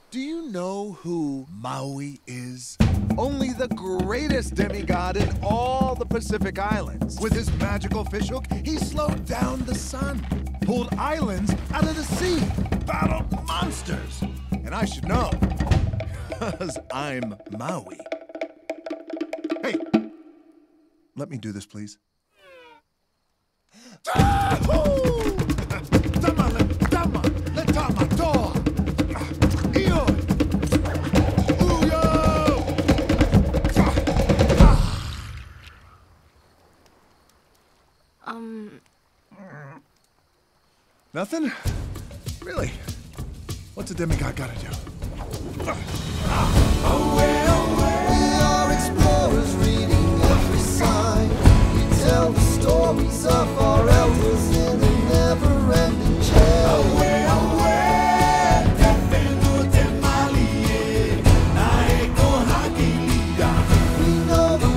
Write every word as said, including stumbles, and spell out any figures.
Do you know who Maui is? Only the greatest demigod in all the Pacific Islands. With his magical fishhook, he slowed down the sun, pulled islands out of the sea, battled monsters. And I should know, because I'm Maui. Hey, let me do this, please. Um... Nothing? Really? What's a demigod gotta do? Away, away. We are explorers reading every sign. We tell the stories of our elders in a never-ending chain. Away, away. Defendo te malie. Nae ko hakilia. We know the